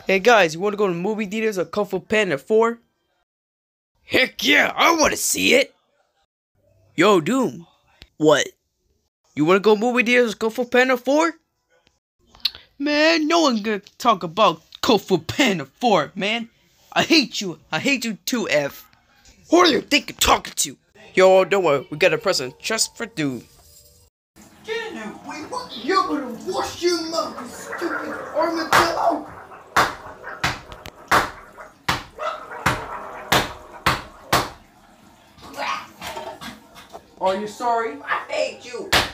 Hey guys, you want to go to movie theaters or Kung Fu Panda 4? Heck yeah, I want to see it! Yo, Doom. What? You want to go movie theaters or Kung Fu Panda 4? Man, no one gonna talk about Kung Fu Panda 4, man. I hate you. I hate you too, F. Who do you think you're talking to? Yo, don't worry, we got a present just for Doom. You're gonna wash your mouth, you stupid armadillo! Are you sorry? I hate you!